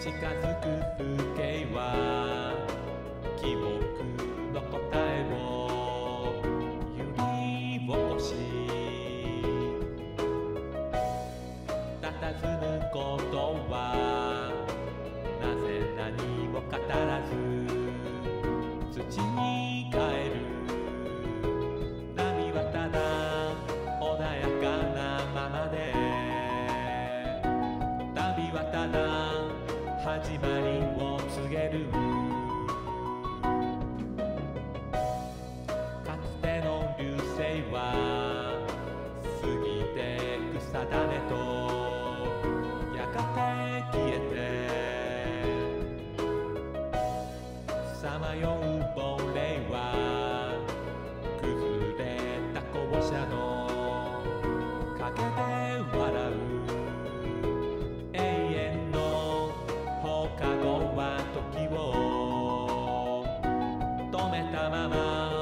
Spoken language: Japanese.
近づく風景は記憶の答えを揺り起こし、佇むことはなぜ何も語らず土に帰る。波はただ穏やかなままで、旅はただ始まりを告げる。かつての流星は過ぎてく定めとやがて消えて、さまよう亡霊は崩れた校舎の陰で笑う。永遠の放課後は時を止めたまま